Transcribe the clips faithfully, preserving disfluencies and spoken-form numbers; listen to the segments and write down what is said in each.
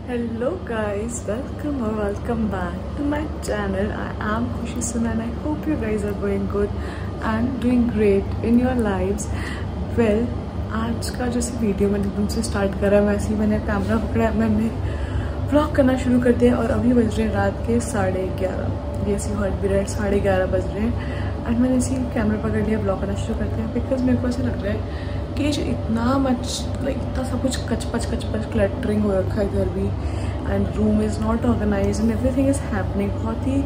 Hello guys, welcome or welcome back to my channel. I am Khushi Sunan and I hope you guys are going good and doing great in your lives. Well, आज का जैसे video मैंने तुमसे start करा वैसे ही मैंने camera पकड़ा, मैंने व्लॉग करना शुरू कर दिया और अभी बज रहे हैं रात के साढ़े ग्यारह। ये सी हॉट भी रेट साढ़े ग्यारह बज रहे हैं एंड मैंने इसी कैमरा पकड़ लिया, व्लॉग करना शुरू कर दिया बिकॉज मेरे को ऐसा लग रहा है कि इतना मच लाइक इतना सब कुछ कचपच कचपच क्लटरिंग हो रखा है घर भी and room is not organise and everything is happening. बहुत ही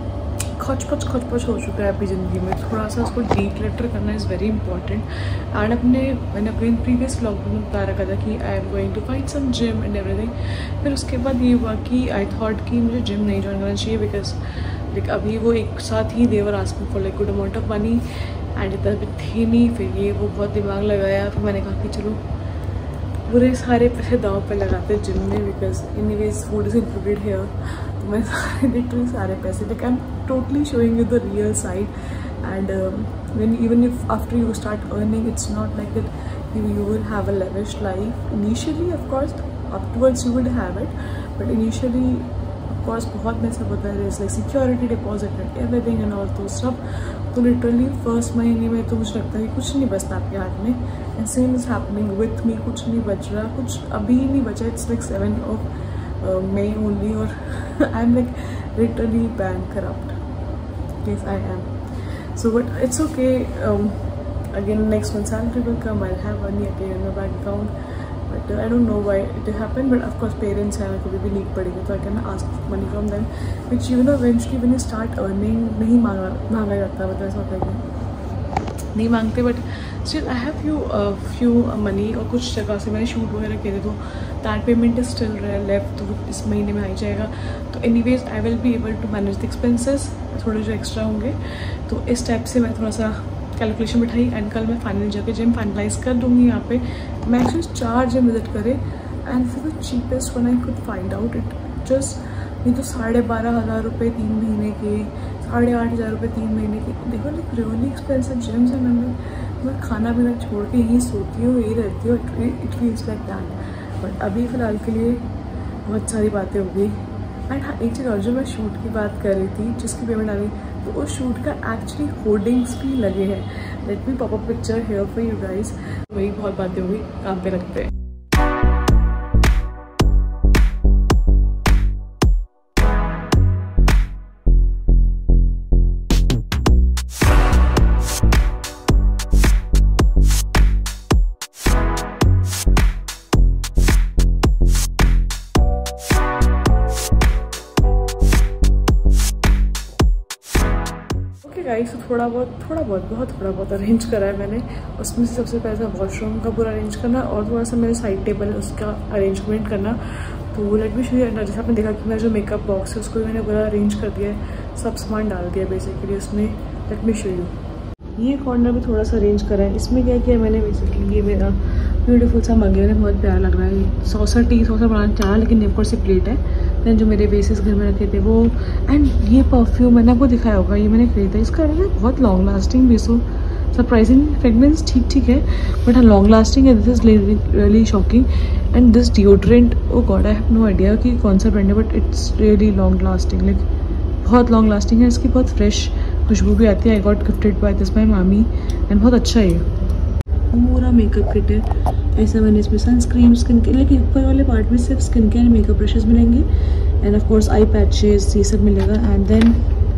खचपच खचपच हो चुका है अपनी ज़िंदगी में। थोड़ा सा उसको डीक्लटर करना इज़ वेरी इंपॉर्टेंट एंड अपने मैंने अपने प्रीवियस व्लॉग में बता रखा था कि I am going to find some gym and everything. फिर उसके बाद ये हुआ कि आई थॉट कि मुझे जिम नहीं ज्वाइन करना चाहिए बिकॉज लाइक अभी वो एक साथ ही they were asking for like good amount of money and इतना भी थी नहीं। फिर ये वो बहुत दिमाग लगाया, फिर मैंने कहा कि चलो पूरे सारे पैसे दाव पे लगाते जिम में because anyways food is included here. तो मैं सारे लिटरली सारे पैसे like I am totally showing you the real side and when even if after you start earning it's not like that you will have a lavish life initially. Of course afterwards you will have it but initially of course बहुत में सब होता है like security deposit and everything and all तो सब। तो literally first महीने में तो मुझे लगता है कि कुछ नहीं बचता आपके हाथ में and same is happening with me. कुछ नहीं बच रहा, कुछ अभी नहीं बचा। It's like seven of May only और I am like literally bankrupt. Yes I am so but it's okay. Again next month salary will come, I have money again in my bank account but I don't know why it happen but of course parents हैं, कभी भी need पड़ेगी तो I can ask money from them which you know eventually when you start earning नहीं मांगा मांगा जाता। मतलब ऐसा होता है कि नहीं मांगते but still I have few few money और कुछ जगह से मैंने शूट वगैरह किए थे तो that payment is still left तो इस महीने में आ जाएगा। तो anyways I will be able to manage the expenses थोड़े जो एक्स्ट्रा होंगे। तो इस स्टेप से मैं थोड़ा सा कैलकुलेशन बिठाई एंड कल मैं फाइनल जाके जिम फाइनलाइज कर दूँगी। यहाँ पे मैं एक्चुअली चार जिम विजिट करे एंड फिर the cheapest one I could find out it just ये तो साढ़े बारह हज़ार रुपये तीन महीने के, साढ़े आठ हज़ार रुपये तीन महीने के। देखो लाइक रियली एक्सपेंसिव जिम्स है। मैं मैं खाना पीना छोड़ के यहीं सोती हूँ, यही रहती हूँ। It feels like that but अभी फ़िलहाल के लिए बहुत सारी बातें हो गई। एंड हाँ एक चीज़ और, जो मैं शूट की बात कर रही थी जिसकी पेमेंट आ गई तो उस शूट का एक्चुअली होर्डिंग्स भी लगे हैं। Let me pop up picture here for you guys. वही बहुत बातें हो गई, काम पे लगते हैं। गाइस तो थोड़ा बहुत थोड़ा बहुत बहुत थोड़ा बहुत अरेंज करा है मैंने। उसमें से सबसे पहले वॉशरूम का पूरा अरेंज करना और थोड़ा सा मेरे साइड टेबल उसका अरेंजमेंट करना। तो लेट मी शो यू। जैसे आपने देखा कि मेरा जो मेकअप बॉक्स है उसको भी मैंने पूरा अरेंज कर दिया है, सब सामान डाल दिया बेसिकली उसमें। Let me show you. ये कॉर्नर भी थोड़ा सा अरेंज करा है। इसमें क्या किया मैंने बेसिकली, ये मेरा ब्यूटीफुल सा मग है, बहुत प्यारा लग रहा है। सॉसर टी सॉसर बनाना चाहा लेकिन ऑफकोर्स से प्लेट है। दैन जो मेरे बेसिस घर में रखे थे वो एंड ये परफ्यूम मैंने आपको दिखाया होगा, ये मैंने खरीदा। इसका है ना बहुत लॉन्ग लास्टिंग भी, सो सरप्राइजिंग फ्रेगनेंस ठीक ठीक है बट हाँ लॉन्ग लास्टिंग है। This is really shocking and this deodorant oh god I have no idea कि कौन सा ब्रांड है but it's really long lasting, like बहुत लॉन्ग लास्टिंग है। इसकी बहुत फ्रेश खुशबू भी आती है। I got gifted by this my मामी एंड बहुत अच्छा है। पूरा मेकअप किट है ऐसा। मैंने इसमें सनस्क्रीन, स्किन केयर, लेकिन ऊपर वाले पार्ट में सिर्फ स्किन केयर मेकअप ब्रशेस मिलेंगे and of course eye patches ये सब मिलेगा एंड देन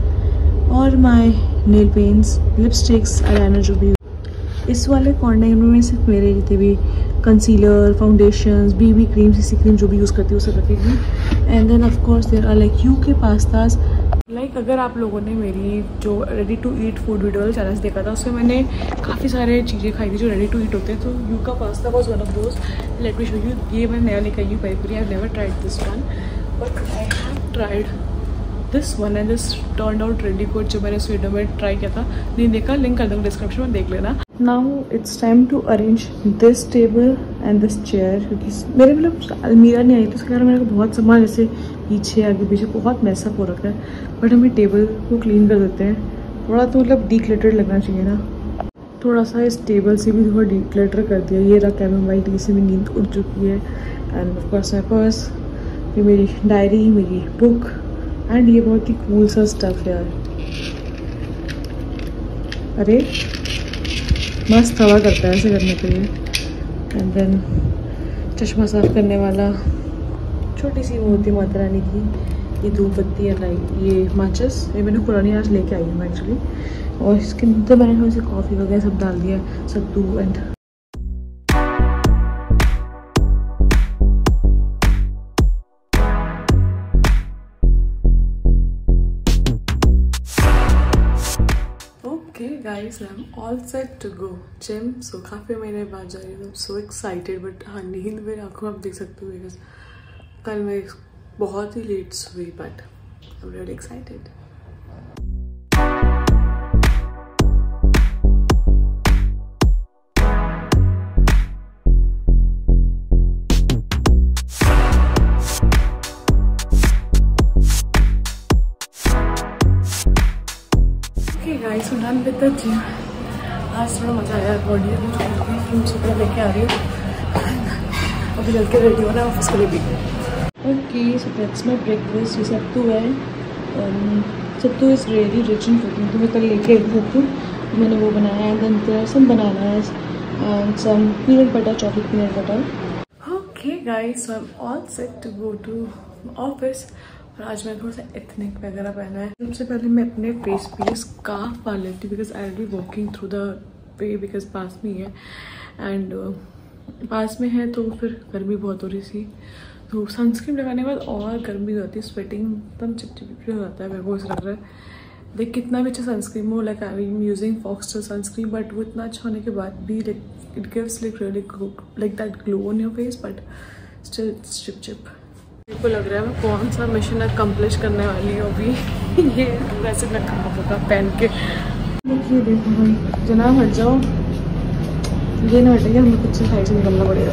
और my nail paints, lipsticks, eyeliner जो भी। इस वाले कॉर्नर में सिर्फ मेरे जितने भी concealer, foundations, BB cream, CC cream जो भी यूज़ करती हूँ वो सब रखेगी। And then of course there are like Yu के पास्ताज। लाइक अगर आप लोगों ने मेरी जो ready to eat food video वाले चैनल्स देखा था उसमें मैंने काफ़ी सारे चीज़ें खाई थी जो रेडी टू ईट होते हैं। तो यू का pasta was one of those. Let me show you. ये मैं नया लेकर आई हूँ peri peri. I have never tried this one but I have tried this one and this turned out really good. जो मैंने इस वीडियो में ट्राई किया था, नहीं देखा लिंक कर दूँगा डिस्क्रिप्शन में, देख लेना। Now it's time to arrange this table and this chair क्योंकि मेरे मतलब अलमीरा नहीं आई तो उसके कारण मेरे को बहुत सामान जैसे पीछे आगे पीछे बहुत मैसअप हो रखा है। बट हमें टेबल को क्लीन कर देते हैं थोड़ा, तो मतलब डीक्लटर्ड लगना चाहिए ना। थोड़ा सा इस टेबल से भी थोड़ा डीक्लटर कर दिया। ये रहा कैमोमाइल टी से भी नींद उड़ चुकी है and of course my purse ये मेरी डायरी, मेरी बुक एंड ये बहुत ही कूल सा स्टफ यार। अरे मस्त हवा करता है ऐसे करने के लिए। एंड देन चश्मा साफ करने वाला छोटी सी वो होती है माता रानी की ये धूप बत्ती है, लाइट, ये माचिस, ये मैंने पुरानी आज लेके आई हूँ एक्चुअली। और इसके अंदर मैंने थोड़ी सी कॉफ़ी वगैरह सब डाल दिया, sattu and Okay guys, I'm all set to go gym. So काफ़ी महीने बाद जा रही हूँ, I'm so excited, but हाँ नींद मेरी आँखों में आप देख सकते हो बिकॉज कल मैं बहुत ही लेट सोई, but I'm really excited. Guys so done with the gym. आज थोड़ा मजा आया, बॉडी अभी थोड़ी फ्रूट्स वगैरह लेके आ रही हूँ। अभी चल के रेडी होना है ऑफिस के लिए भी। Okay so that's my breakfast. ये सत्तू है, sattu is really rich in protein, तो मैं कल लेके आई सत्तू, मैंने वो बनाया है। Then there are some bananas and some peanut butter, chocolate peanut butter. Okay guys so I am all set to go to office. और आज मैंने थोड़ा सा एथनिक वगैरह पहना है। सबसे पहले मैं अपने फेस पे स्कार्फ पा लेती हूँ because I will be walking through the way, because पास में ही है एंड uh, पास में है तो फिर गर्मी बहुत हो रही थी, तो सनस्क्रीन लगाने के बाद और गर्मी हो जाती है, स्वेटिंग एकदम चिपचिपी हो जाता है। मेरे को ऐसा लग रहा है देख कितना भी अच्छा सनस्क्रीन हो, like I am using Foxtale sunscreen, but वो इतना अच्छा होने के बाद भी like it gives like really like that glow on your face, but still चिप चिप। मेरे को लग रहा है मैं कौन सा मिशन अकम्प्लिश करने वाली हूँ अभी। ये वैसे मैं कहाँ होगा पहन के। ये देखो भाई, जनाब हट जाओ, ये ना हटेगा, हमें कुछ साइड से निकलना पड़ेगा।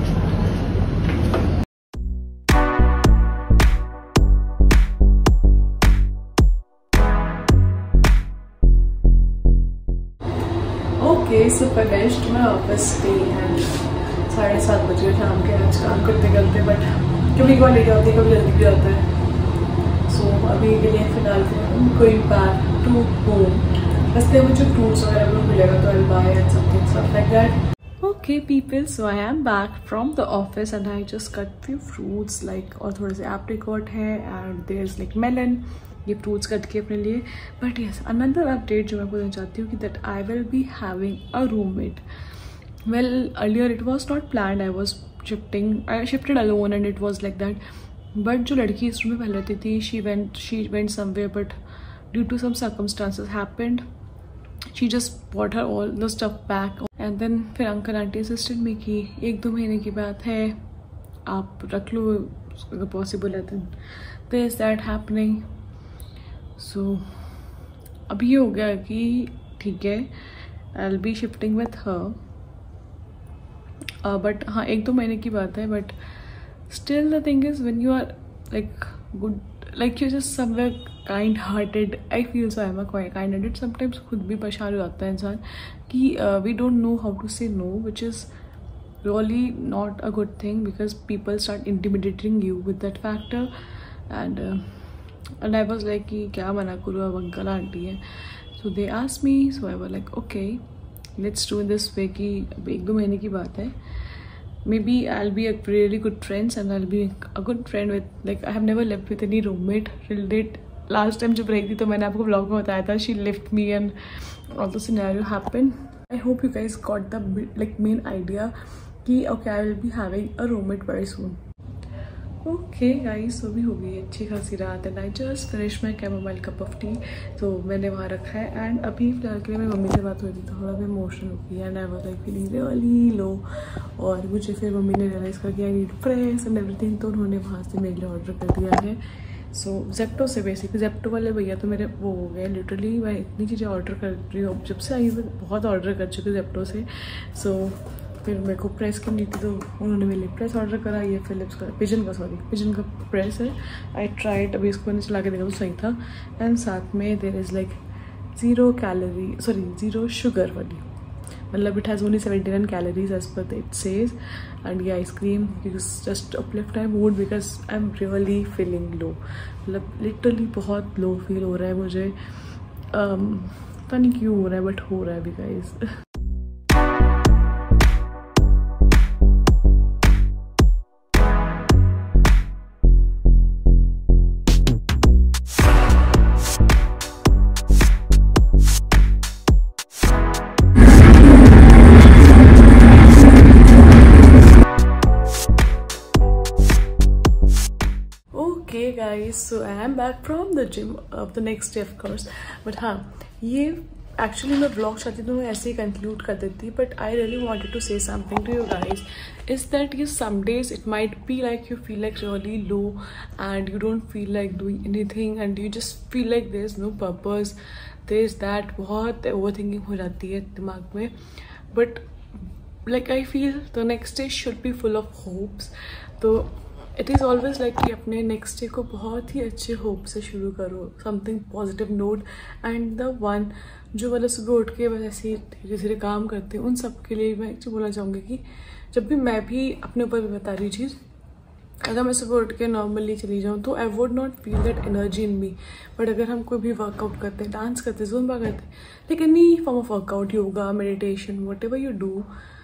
Okay so finished my office day and साढ़े सात बजे शाम के आज काम करते करते, बट कभी कभी लेट होती है, कभी जल्दी भी आता है। सो so, अभी के लिए फिलहाल गोइंग बैक टू होम। रास्ते में जो फ्रूट्स वगैरह भी मिलेगा तो I buy and something stuff like that. Okay people, so I am back from the office and I just cut few fruits like, और थोड़े से एप्रिकॉट है and there is like melon, ये फ्रूट्स कट के अपने लिए। But yes another update जो मैं बोलना चाहती हूँ कि that I will be having a roommate. Well earlier it was not planned, I was shifting I shifted alone and it was like that, but जो लड़की इस रूम में पहले रहती थी she went she went somewhere, but due to some circumstances happened she just brought her all the stuff back and then फिर uncle aunty assistant में की एक दो महीने की बात है, आप रख लो अगर पॉसिबल है। then there is that happening, so अब ये हो गया कि ठीक है I'll be shifting with her, but uh, हाँ एक दो महीने की बात है, but still the thing is when you are like good, like you just somewhere kind hearted, I feel so I am a kind hearted. Sometimes खुद भी परेशान हो जाता है इंसान कि we don't know how to say no, which is really not a good thing because people start intimidating you with that factor and and I was like कि क्या मना करूँ, अब अंकल आंटी है, so they asked me, so I was like okay let's do in this way कि अब एक दो महीने की बात है, maybe I will be a really good friends and I will be a good friend with like I have never lived with any roommate related. Last time जब रही थी तो मैंने आपको ब्लॉग में बताया था, she lift me and all the scenario happened. I hope you guys got the like main idea कि okay I will be having a roommate very soon. Okay guys so भी हो गई अच्छी खासी रात and I just finish my chamomile cup of tea, तो मैंने वहाँ रखा है एंड अभी फिलहाल के लिए मेरी मम्मी से बात हुई थी, थोड़ा भी इमोशनल हो गई and I was like feeling really low, और मुझे फिर मम्मी ने रियलाइज़ कर दिया I need press and everything, तो उन्होंने वहाँ से मेरे लिए ऑर्डर कर दिया है। सो so, जेप्टो से बेसिकली, जेप्टो वाले भैया तो मेरे वो हो गए लिटरली, मैं इतनी चीज़ें ऑर्डर कर रही हूँ जब से आई, बहुत ऑर्डर कर चुकी हूँ जेप्टो से। सो so, फिर मेरे को प्रेस करनी थी तो उन्होंने मेरे लिए प्रेस ऑर्डर करा, ये फिलिप्स का पिजन का सॉरी पिजन का प्रेस है। आई ट्राइड, अभी इसको मैंने चला के देखा तो सही था एंड साथ में there is like zero calorie sorry zero sugar वाली, मतलब it has only seventy-nine calories as per the it says, and yeah, ice cream is just to uplift my mood because I'm really feeling low. मतलब literally बहुत low feel हो रहा है मुझे, um, पता नहीं क्यों हो रहा है, but हो रहा है अभी guys. Okay guys, so I am back from the gym of the next day of course, but हाँ ये actually मैं vlog चाहती तो मैं ऐसे ही conclude कर देती, but I really wanted to say something to you guys is that yes, some days it might be like you feel like really low and you don't feel like doing anything and you just feel like there's no purpose, there's that बहुत overthinking हो जाती है दिमाग में, but like I feel the next day should be full of hopes. तो it is always like कि अपने next day को बहुत ही अच्छे होप से शुरू करो, something positive note, and the one जो मतलब सुबह उठ के बस ऐसे ही धीरे धीरे काम करते हैं उन सब के लिए मैं एक चीज़ बोलना चाहूँगी कि जब भी मैं भी अपने ऊपर बता रही चीज़, अगर मैं सुबह उठ के नॉर्मली चली जाऊँ तो I would not feel that energy in me, but अगर हम कोई भी वर्कआउट करते हैं, डांस करते हैं, ज़ुम्बा करते हैं, like any form of workout, yoga, meditation, whatever you do,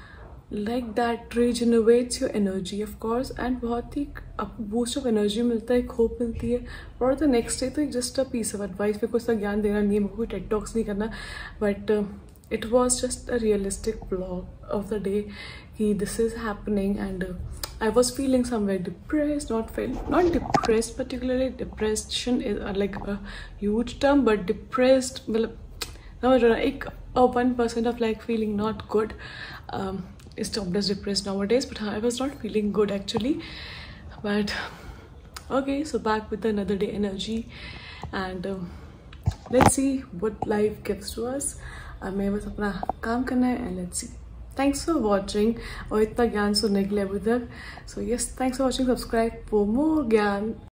like that regenerates your energy of course, and बहुत ही आपको बूस्ट ऑफ एनर्जी मिलता है, एक होप मिलती है फॉर द नेक्स्ट डे. तो एक just a piece of advice, मेरे को इसका ज्ञान देना नहीं है, मेरे को कोई टेड टॉक्स नहीं करना, but it was just a realistic blog of the day कि this is happening, and I was feeling somewhere depressed, not feel not depressed particularly, depression is uh, like a huge term, but depressed मतलब समझ रहे हो, एक one percent of like feeling not good um, is termed as depressed nowadays, but I was not feeling good actually, but okay, so back with another day energy, and um, let's see what life gives to us. अब मैं बस अपना काम करना है, and let's see. Thanks for watching और इतना ज्ञान सुनने के लिए अभी तक. So yes, thanks for watching. Subscribe for more ज्ञान.